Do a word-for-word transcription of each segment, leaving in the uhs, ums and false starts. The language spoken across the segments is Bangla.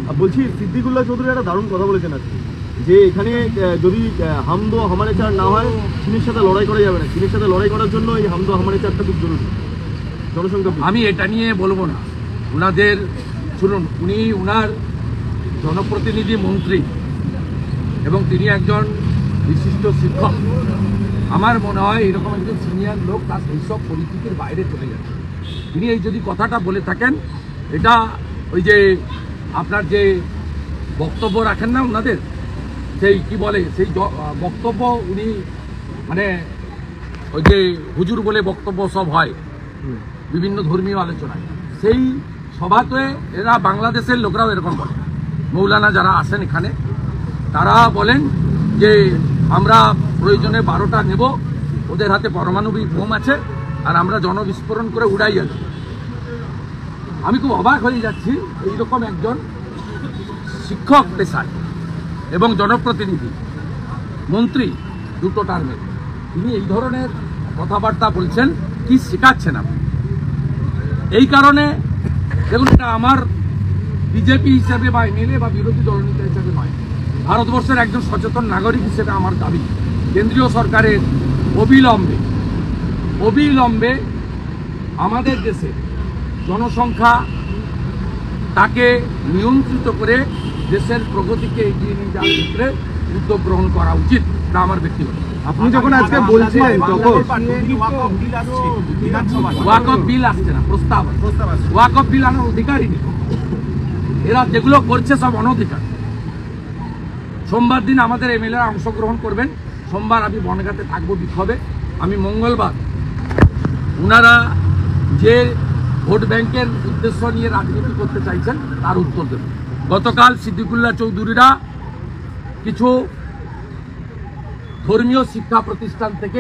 বলছি সিদ্দিকুল্লাহ চৌধুরী একটা দারুণ কথা বলেছেন আজকে, যে এখানে যদি হামদো হামারে চার না হয় চীনের সাথে লড়াই করা যাবে না, চীনের সাথে লড়াই করার জন্য এই হামদো হামারে চারটা খুব জরুরি জনসংখ্যা। আমি এটা নিয়ে বলবো না, ওনাদের শুনুন, উনি উনার জনপ্রতিনিধি মন্ত্রী এবং তিনি একজন বিশিষ্ট শিক্ষক। আমার মনে হয় এরকম একজন সিনিয়র লোক তার এইসব পরিস্থিতির বাইরে চলে যাচ্ছে। তিনি এই যদি কথাটা বলে থাকেন, এটা ওই যে আপনার যে বক্তব্য রাখেন না ওনাদের, সেই কি বলে সেই বক্তব্য উনি মানে ওই যে হুজুর বলে বক্তব্য সব হয় বিভিন্ন ধর্মীয় আলোচনায়, সেই সভাতে এরা বাংলাদেশের লোকরাও এরকম বলে। মৌলানা যারা আসেন এখানে তারা বলেন যে আমরা প্রয়োজনে বারোটা নেব, ওদের হাতে পারমাণবিক বোম আছে আর আমরা জনবিস্ফোরণ করে উড়াই আছি। আমি খুব অবাক হয়ে যাচ্ছি, এইরকম একজন শিক্ষক পেশায় এবং জনপ্রতিনিধি মন্ত্রী দুটো টার্মে তিনি এই ধরনের কথাবার্তা বলছেন, কি শেখাচ্ছেন আপনি? এই কারণে দেখুন, এটা আমার বিজেপি হিসেবে বা এমএলএ বা বিরোধী দলনেতা হিসেবে নয়, ভারতবর্ষের একজন সচেতন নাগরিক হিসেবে আমার দাবি কেন্দ্রীয় সরকারের অবিলম্বে অবিলম্বে আমাদের দেশে জনসংখ্যা তাকে নিয়ন্ত্রিত করে দেশের প্রগতিকে এগিয়ে নিয়ে যাওয়ার ক্ষেত্রে উদ্যোগ গ্রহণ করা উচিত। এটা আমার ব্যক্তিগত। আপনি যখন আজকে বলছিলেন তখন ওয়াকফ বিল আসছে না, প্রস্তাব ওয়াকফ বিল আনার অধিকারই নেই। এরা যেগুলো করছে সব অনধিকার। সোমবার দিন আমাদের এমএলএরা অংশগ্রহণ করবেন। সোমবার আমি বনগাঁতে থাকবো বিক্ষোভে। আমি মঙ্গলবার ওনারা যে ভোট ব্যাংকের উদ্দেশ্য নিয়ে রাজনীতি করতে চাইছেন তার উত্তর দেবেন। গতকাল সিদ্দিকুল্লাহ চৌধুরীরা কিছু ধর্মীয় শিক্ষা প্রতিষ্ঠান থেকে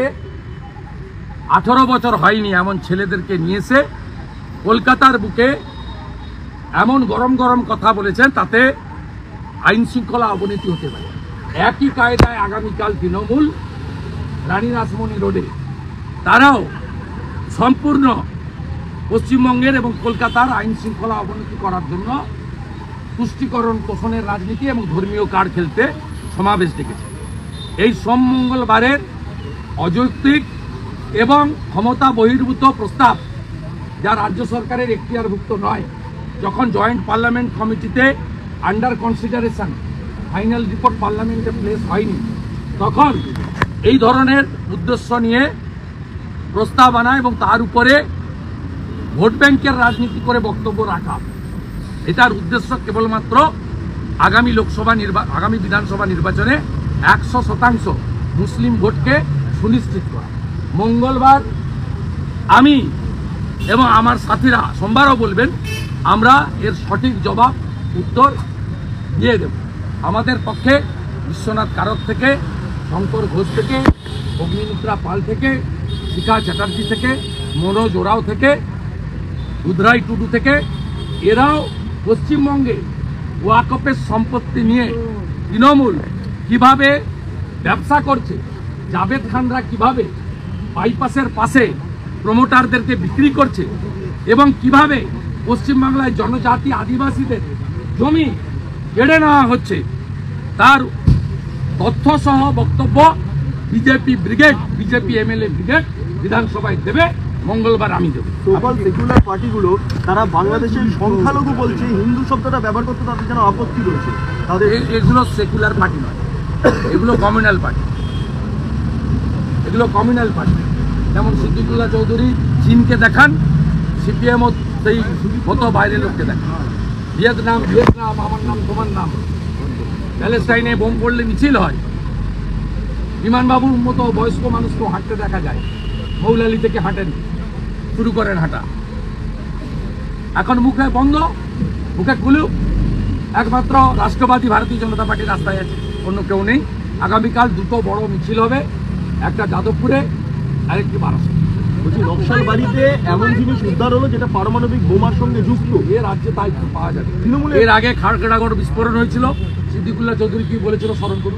আঠারো বছর হয়নি এমন ছেলেদেরকে নিয়েছে কলকাতার বুকে এমন গরম গরম কথা বলেছেন, তাতে আইন শৃঙ্খলা অবনতি হতে পারে। একই কায়দায় আগামীকাল তৃণমূল রানী রাসমণি রোডে তারাও সম্পূর্ণ পশ্চিমবঙ্গের এবং কলকাতার আইন শৃঙ্খলা অবনতি করার জন্য তুষ্টিকরণ পোষণের রাজনীতি এবং ধর্মীয় কার্ড খেলতে সমাবেশ ডেকেছে। এই সোম মঙ্গলবারের অযৌক্তিক এবং ক্ষমতা বহির্ভূত প্রস্তাব, যা রাজ্য সরকারের এখতিয়ারভুক্ত নয়, যখন জয়েন্ট পার্লামেন্ট কমিটিতে আন্ডার কনসিডারেশন ফাইনাল রিপোর্ট পার্লামেন্টে প্লেস হয়নি, তখন এই ধরনের উদ্দেশ্য নিয়ে প্রস্তাব আনা এবং তার উপরে ভোট ব্যাংকের রাজনীতি করে বক্তব্য রাখা, এটার উদ্দেশ্য কেবলমাত্র আগামী লোকসভা নির্বাচন আগামী বিধানসভা নির্বাচনে একশো শতাংশ মুসলিম ভোটকে সুনিশ্চিত করা। মঙ্গলবার আমি এবং আমার সাথীরা সোমবারও বলবেন, আমরা এর সঠিক জবাব উত্তর দিয়ে দেব। আমাদের পক্ষে বিশ্বনাথ কারক থেকে, শঙ্কর ঘোষ থেকে, অগ্নিমিত্রা পাল থেকে, শিখা চ্যাটার্জি থেকে, মনোজ ওরাও থেকে, দুধরাই টুডু থেকে, এরাও পশ্চিমবঙ্গে ওয়াকফের সম্পত্তি নিয়ে তৃণমূল কিভাবে ব্যবসা করছে, জাভেদ খানরা কিভাবে বাইপাসের পাশে প্রমোটারদেরকে বিক্রি করছে এবং কিভাবে পশ্চিমবাংলায় জনজাতি আদিবাসীদের জমি কেড়ে নেওয়া হচ্ছে, তার তথ্য সহ বক্তব্য BJP brigade BJP MLA brigade বিধানসভায় দেবে। মঙ্গলবার আমি দেবো। সোশ্যাল সেকুলার পার্টিগুলো তারা বাংলাদেশের সংখ্যালঘু বলছে, হিন্দু শব্দটা ব্যবহার করতে তাদের যেন আপত্তি রয়েছে। তাদের এগুলো সেকুলার পার্টি নয়, এগুলো কমিউনাল পার্টি, এগুলো কমিউনাল পার্টি। যেমন সিদ্দিকুল্লাহ চৌধুরী চীনকে দেখান, সিপিএমও সেই মতো বাইরের লোককে দেখান। ভিয়েতনাম ভিয়েতনাম আমার নাম তোমার নাম, প্যালেস্টাইনে বোম পড়লে মিছিল হয়। বিমানবাবুর মতো বয়স্ক মানুষকেও হাঁটতে দেখা যায়, মৌলালি থেকে হাঁটেন, শুরু করেন হাঁটা। এখন মুখে বন্ধ, মুখে খুলুক, একমাত্র রাষ্ট্রবাদী ভারতীয় জনতা পার্টি রাস্তায় আছে, অন্য কেউ নেই। আগামীকাল দুটো বড় মিছিল হবে, একটা যাদবপুরে আর একটি বারাসত। বলছি নকশালবাড়িতে এমন জিনিস উদ্ধার হলো যেটা পারমাণবিক বোমার সঙ্গে যুক্ত, এ রাজ্যে তাই পাওয়া যাবে। তৃণমূলের এর আগে খাড়গড়াগড় বিস্ফোরণ হয়েছিল, সিদ্দিকুল্লাহ চৌধুরী কি বলেছিল স্মরণ করুন।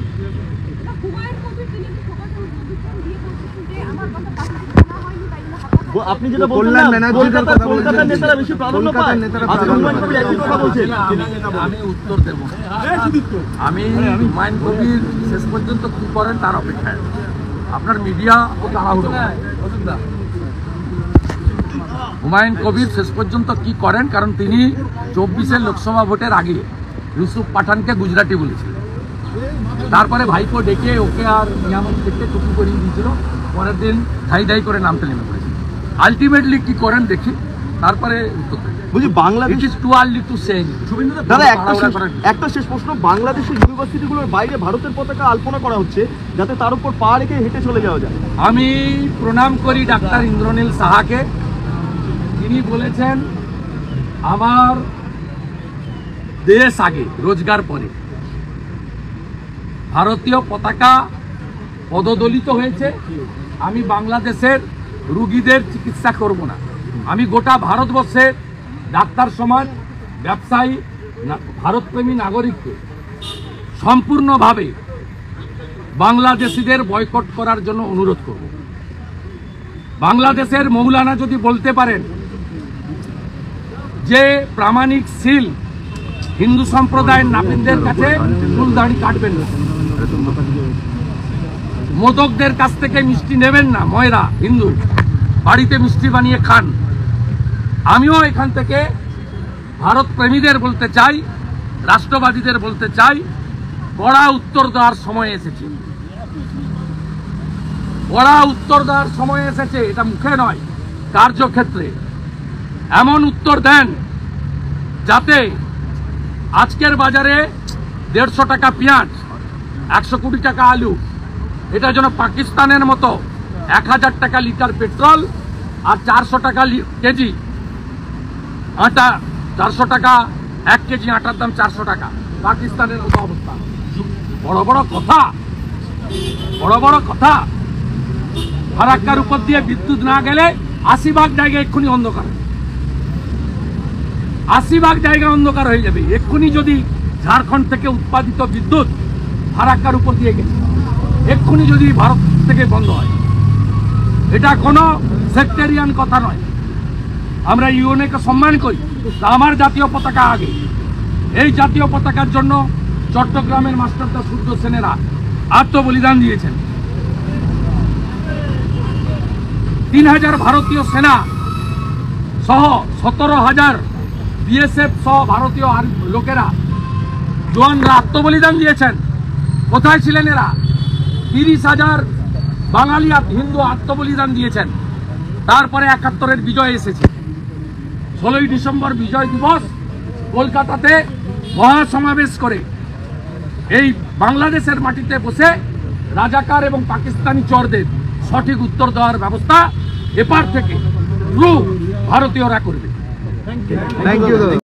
ও- আপনি যেটা বলছেন কল্যাণ না, ব্যানার্জির কলকাতার কথা বলছেন। কলকাতার নেতারা বেশি প্রাধান্য কলকাতার পায়। নেতারা আজকে প্রাধান্য হুমায়ুন পায়। কবির একই কথা বলছেন। আমি- আমি উত্তর দেব না। আমি হুমায়ুন কবির শেষ পর্যন্ত কি করেন তার অপেক্ষায় আছি। আপনার মিডিয়া ও তাড়াহুড়ো করে। হুমায়ুন কবির শেষ পর্যন্ত কি করেন, কারণ তিনি চব্বিশের লোকসভা ভোটের আগে ইউসুফ পাঠানকে গুজরাটি বলেছিলেন। তারপরে ভাইপো ডেকে ওকে আর নিয়ামত থেকে টুকু করিয়ে দিয়েছিল। পরের দিন ধাই ধাই করে নামতে নেমে পড়েছে। আলটিমেটলি কি করেন দেখি, তারপরে উত্তর দেব। বলছি Bangladesh it is too early to say. দাদা একটা শেষ একটা শেষ প্রশ্ন, বাংলাদেশের ইউনিভার্সিটিগুলোর বাইরে ভারতের পতাকা আলপনা করা হচ্ছে যাতে তার উপর পা রেখে হেঁটে চলে যাওয়া যায়। আমি প্রণাম করি ডাক্তার ইন্দ্রনীল সাহাকে। তিনি বলেছেন আমার দেশ আগে, রোজগার পরে। ভারতীয় পতাকা পদদলিত হয়েছে। আমি বাংলাদেশের রুগীদের চিকিৎসা করব না। আমি গোটা ভারতবর্ষের ডাক্তার সমাজ, ব্যবসায়ী, না- ভারতপ্রেমী নাগরিককে সম্পূর্ণভাবে বাংলাদেশিদের বয়কট করার জন্য অনুরোধ করব। বাংলাদেশের মৌলানা যদি বলতে পারেন যে প্রামাণিক সিল হিন্দু সম্প্রদায়ের নাপিতদের কাছে চুল দাড়ি কাটবেন না, মোদকদের কাছ থেকে মিষ্টি নেবেন না, ময়রা হিন্দু বাড়িতে মিষ্টি বানিয়ে খান। আমিও এখান থেকে ভারত প্রেমীদের বলতে চাই, রাষ্ট্রবাদীদের বলতে চাই, কড়া উত্তর দেওয়ার সময় এসেছে। কড়া উত্তর দেওয়ার সময় এসেছে। এটা মুখে নয়, কার্যক্ষেত্রে এমন উত্তর দেন যাতে আজকের বাজারে দেড়শো টাকা পেঁয়াজ, একশো কোটি টাকা আলু, এটা যেন পাকিস্তানের মতো এক হাজার টাকা লিটার পেট্রোল আর চারশো টাকা লি- কেজি আটা, চারশো টাকা এক কেজি আটার দাম চারশো টাকা, পাকিস্তানের মতো অবস্থা। বড় বড় কথা, বড় বড় কথা। ফারাক্কার উপর দিয়ে বিদ্যুৎ না গেলে আশি ভাগ জায়গা এক্ষুনি অন্ধকার, আশি ভাগ জায়গা অন্ধকার হয়ে যাবে এক্ষুনি। যদি ঝাড়খণ্ড থেকে উৎপাদিত বিদ্যুৎ ফারাক্কার উপর দিয়ে গেছে, এক্ষুনি যদি ভারত থেকে বন্ধ হয়, এটা কোনো সেক্টেরিয়ান কথা নয়। আমরা ইউএনএকে সম্মান করি, তা আমার জাতীয় পতাকা আগে। এই জাতীয় পতাকার জন্য চট্টগ্রামের মাস্টারদা সূর্য সেনেরা আত্মবলিদান দিয়েছেন। তিন হাজার ভারতীয় সেনা সহ সতেরো হাজার বিএসএফ সহ ভারতীয় লোকেরা, জওয়ানরা আত্মবলিদান দিয়েছেন। কোথায় ছিলেন এরা? তিরিশ হাজার বাঙালি হিন্দু আত্মবলিদান দিয়েছেন। তারপরে একাত্তরের বিজয় এসেছে। ষোলোই ডিসেম্বর বিজয় দিবস কলকাতাতে মহাসমাবেশ করে এই বাংলাদেশের মাটিতে বসে রাজাকার এবং পাকিস্তানি চরদের সঠিক উত্তর দেওয়ার ব্যবস্থা এপার থেকে ট্রু ভারতীয়রা করবে। থ্যাংক ইউ দাদা।